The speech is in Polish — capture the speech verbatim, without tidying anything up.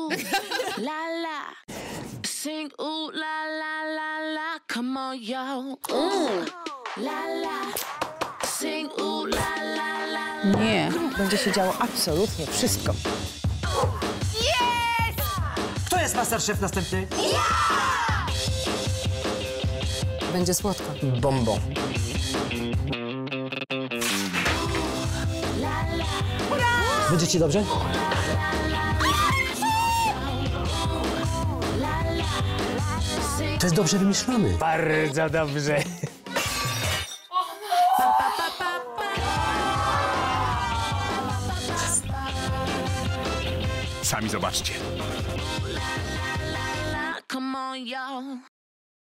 La la. Sing ooh la la la la. Come on, yo. La la. Sing ooh la la la. Nie. Będzie się działo absolutnie wszystko. Jest! Kto jest Masterchef następny? Będzie słodko. Bombo. Będzie ci dobrze? To jest dobrze wymyślony. Bardzo dobrze. Sami zobaczcie. Come on, yo.